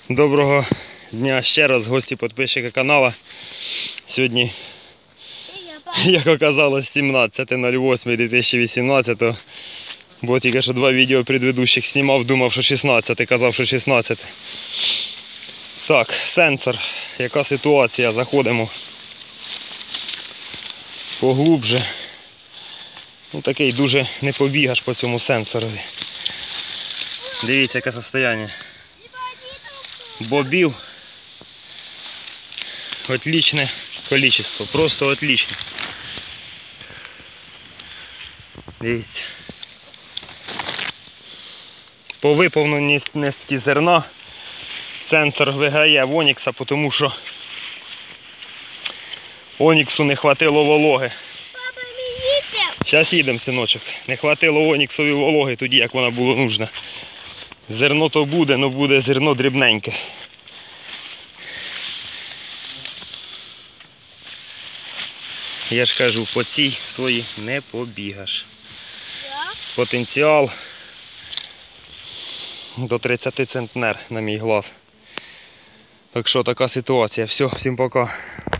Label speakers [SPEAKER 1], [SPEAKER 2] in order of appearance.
[SPEAKER 1] Доброго дня ще раз, гості підписчики каналу. Сьогодні, як оказалось, 17.08.2018. Бо тільки що два відео предыдущих знімав, думав, що 16, казав, що 16. Так, сенсор. Яка ситуація? Заходимо поглубже. Ну, такий дуже не побігаш по цьому сенсорові. Дивіться, яке состояние. Бобів. Отличне количество, просто отлично. Дивіться. По виповненості зерна сенсор виграє в Онікса, тому що Оніксу не хватило вологи.
[SPEAKER 2] Папа, ми їдемо.
[SPEAKER 1] Зараз їдемо, синочок. Не хватило Оніксові вологи тоді, як вона було нужна. Зерно то буде, але буде зерно дрібненьке. Я ж кажу, по цій своїй не побігаш. Потенціал до 30 центнер на мій глаз. Так що така ситуація. Все, всім пока.